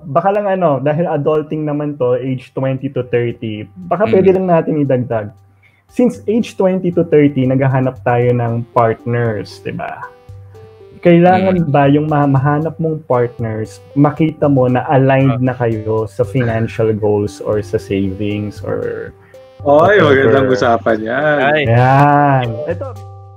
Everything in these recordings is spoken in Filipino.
baka lang dahil adulting naman to, age 20 to 30, baka pwede lang natin idagdag. Since age 20 to 30, naghahanap tayo ng partners, di ba? Kailangan ba yung mahanap mong partners, makita mo na aligned na kayo sa financial goals or sa savings or Oy, magandang usapan yan. Yan. Ito.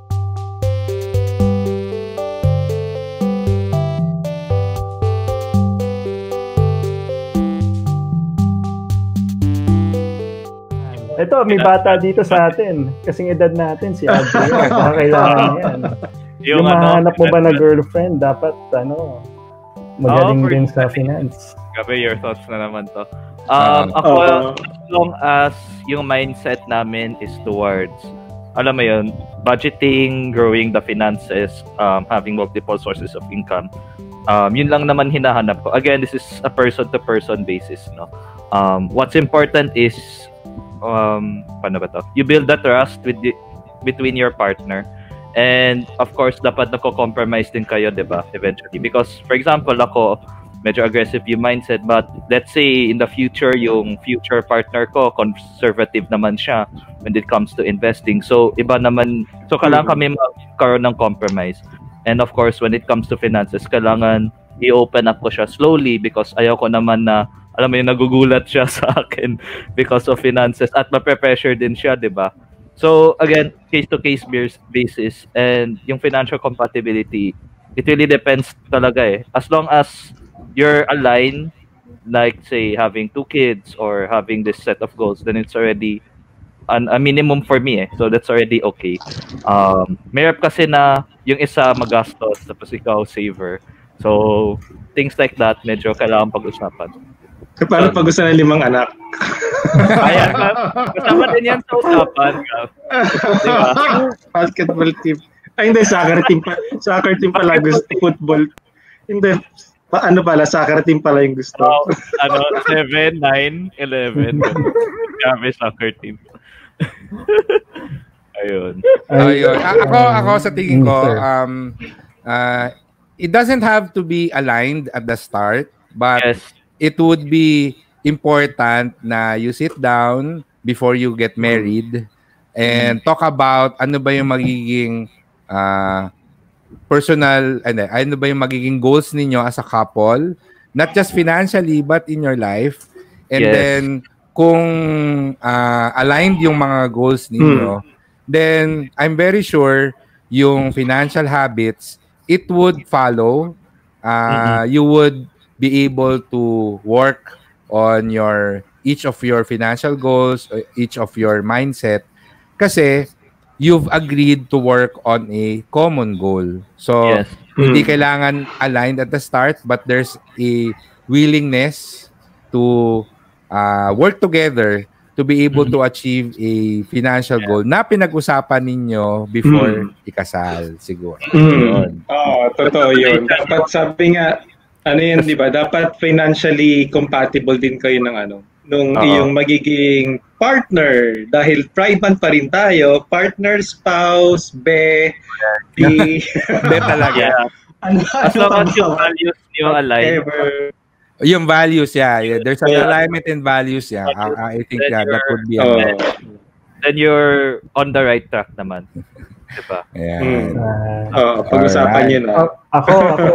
Ito, may bata dito sa atin. Kasing edad natin, si Adrian. Baka kailangan niya yan. Yung mahanap mo ba na girlfriend, dapat, magaling din sa finance. Gabi, your thoughts na naman to. Ako, as long as yung mindset namin is towards, alam mo yun, budgeting, growing the finances, having multiple sources of income, yun lang naman hinahanap ko. Again, this is a person-to-person basis, no? What's important is, paano ba to? You build the trust between your partner. And of course, dapat nako-compromise din kayo, 'di ba? Eventually. Because for example, ako medyo aggressive yung mindset, but let's say in the future, yung future partner ko conservative naman siya when it comes to investing. So iba naman. So kailangan kami magkaroon ng compromise. And of course, when it comes to finances, kailangan i-open up ko siya slowly because ayaw ko naman na alam mo yung nagugulat siya sa akin because of finances at mape-pressure din siya, 'di ba? So again, case-to-case basis, and yung financial compatibility, it really depends talaga eh. As long as you're aligned, like say having 2 kids or having this set of goals, then it's already a minimum for me eh. So that's already okay. Mayroon kasi na yung isa magastos tapos ikaw saver. So things like that medyo kailangan pag-usapan. Paano pag-usapan ng 5 anak? Ayan, kasama din yan sa usapan. Diba? Basketball team. Ay, hindi, soccer team pa. Soccer team pala gusto. Football. Hindi, ano pala, soccer team pala yung gusto. 7, 9, 11. Kami soccer team. Ayun. Ako sa tingin ko, it doesn't have to be aligned at the start, but it would be important na you sit down before you get married and talk about ano ba yung magiging ano ba yung magiging goals ninyo as a couple, not just financially but in your life. And then kung aligned yung mga goals ninyo, then I'm very sure yung financial habits, it would follow. You would be able to work on each of your financial goals, each of your mindset, kasi you've agreed to work on a common goal. So, hindi kailangan aligned at the start, but there's a willingness to work together to be able to achieve a financial goal na pinag-usapan ninyo before ikasal, siguro. Totoo yun. Dapat sabi nga, ano yan, di ba? Dapat financially compatible din kayo ng nung iyong magiging partner. Dahil private pa rin tayo. Partner, spouse, be talaga. As long as yung values nyo align. Yung values, there's an alignment in values, I think that would be then you're on the right track naman. Diba? Pag-usapan yun. Ako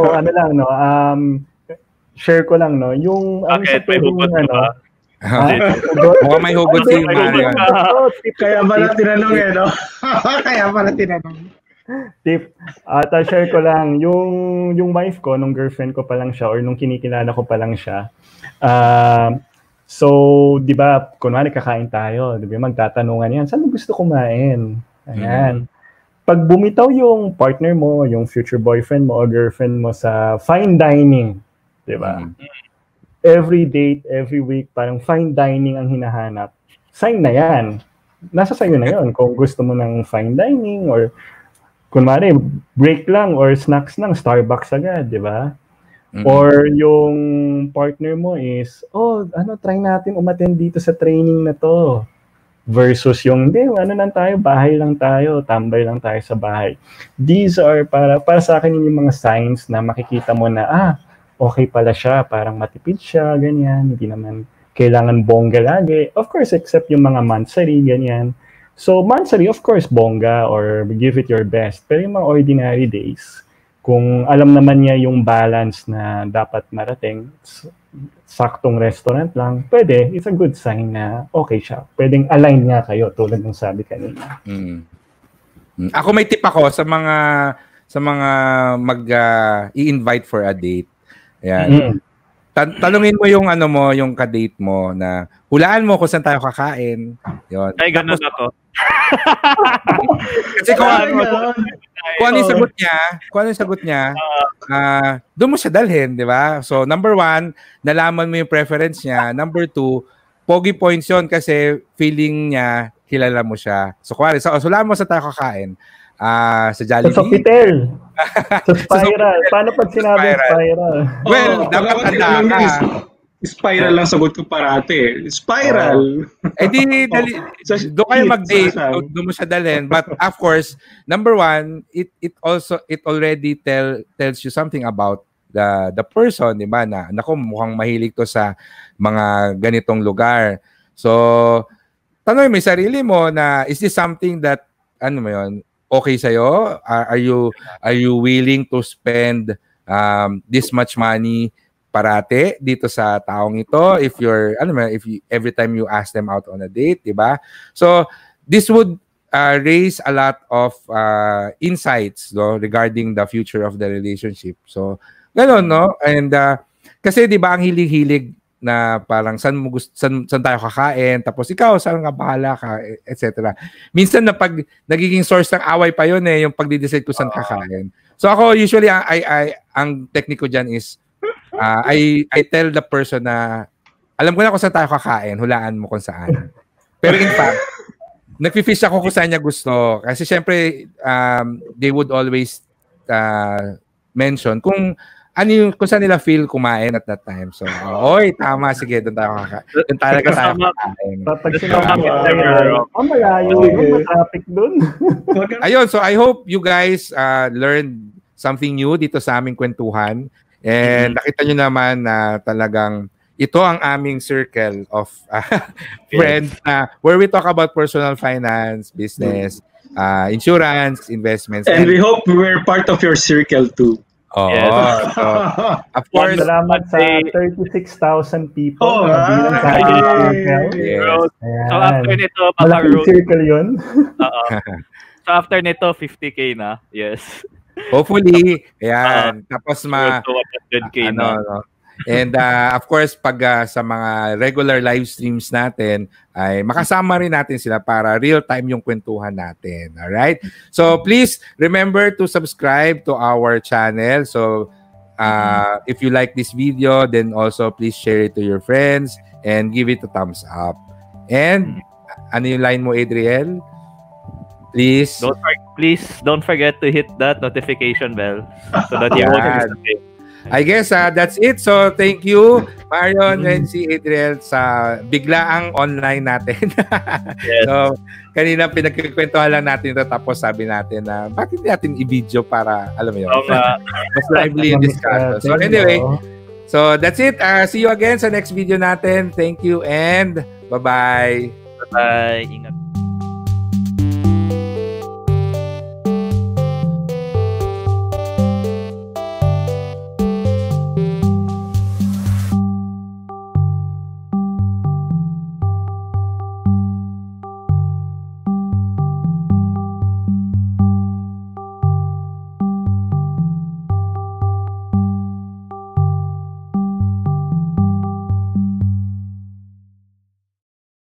share ko lang, no, yung may hugot ba? Mukhang may hugot si Mario. Kaya pala tinanong no? Kaya pala tinanong. Tip, share ko lang, yung wife ko, nung girlfriend ko pa lang siya or nung kinikilala ko pa lang siya, so, di ba, kunwari kakain tayo, di ba, magtatanungan yan, saan mo gusto kumain? Ayan. Pag bumitaw yung partner mo, yung future boyfriend mo o girlfriend mo sa fine dining, di ba? Every date, every week, parang fine dining ang hinahanap. Sign na yan. Nasa sa'yo na yun. Kung gusto mo ng fine dining or kunwari, break lang or snacks lang, Starbucks agad, di ba? Or yung partner mo is, try natin umattend dito sa training na to. Versus yung, lang tayo, bahay lang tayo, tambay lang tayo sa bahay. These are, para sa akin yung mga signs na makikita mo na, okay pala siya, parang matipid siya, ganyan, hindi naman kailangan bongga lagi. Of course, except yung mga monthsary, ganyan. So, monthsary, of course, bongga or give it your best. Pero yung mga ordinary days, kung alam naman niya yung balance na dapat marating, saktong restaurant lang, pwede, it's a good sign na okay siya. Pwedeng align nga kayo, tulad ng sabi kanina. Ako may tip ako sa mga i-invite for a date. Ayan. Tanungin mo yung yung ka-date mo na hulaan mo kung saan tayo kakain. Yun. Ay, ganun ako. Kasi kung ano yung sagot niya, doon mo siya dalhin, di ba? So, number 1, nalaman mo yung preference niya. Number 2, pogi points yun kasi feeling niya, kilala mo siya. So, hulaan mo sa tayo kakain. Sa Jollibee. Sa Pitel. Sa Spiral. Paano pag sinabi Spiral? Well, dapat handa ka. Spiral lang sagot ko parate. Spiral. Doon kayo mag-date. Doon mo siya dalhin. But of course, number 1, it already tells you something about the person, di ba? Na naku, mukhang mahilig to sa mga ganitong lugar. So, tanongin mo yung sarili mo na is this something that okay sa'yo? Are you willing to spend this much money parate dito sa taong ito if every time you ask them out on a date, di ba? So this would raise a lot of insights regarding the future of the relationship. So gano'n, no? And kasi di ba ang hilig-hilig na parang saan tayo kakain, tapos ikaw saan nga bahala ka, etc. Minsan na pag nagiging source ng away pa yun yung pagdi-decide ko saan kakain. So ako usually ang technique ko diyan is I tell the person na alam ko na kung saan tayo kakain, hulaan mo kung saan. Pero in fact, nagfi-fish ako kung saan niya gusto kasi syempre they would always mention kung saan nila feel kumain at that time. So, tama, sige, doon tayo kakain. Doon talaga tayo kakain. Pag sinabi malayo yung traffic doon. Ayun, so I hope you guys learned something new dito sa aming kwentuhan. And nakita nyo naman na talagang ito ang aming circle of friends where we talk about personal finance, business, insurance, investments. And we hope we're part of your circle too. Yes. So, of course, salamat sa 36,000 people. Yes. So after nito, malaking circle yun. So after nito, 50K na. Yes. Hopefully. Ayan. Tapos 100K na. And of course, pag sa mga regular live streams natin, ay makasama rin natin sila para real-time yung kwentuhan natin. Alright? So please remember to subscribe to our channel. So if you like this video, then also please share it to your friends and give it a thumbs up. And ano yung line mo, Adriel? Please don't forget to hit that notification bell so that you won't miss a thing. I guess that's it. So thank you, Marion, Renzi, Adriel, sa biglaang online natin. Yes. So kanina pinagkikwentuhan lang natin ito tapos sabi natin na bakit hindi natin i-video para alam mo yun. Mas lively in discussion. So anyway, so that's it. See you again sa next video natin. Thank you and bye-bye. Bye-bye. Ingat.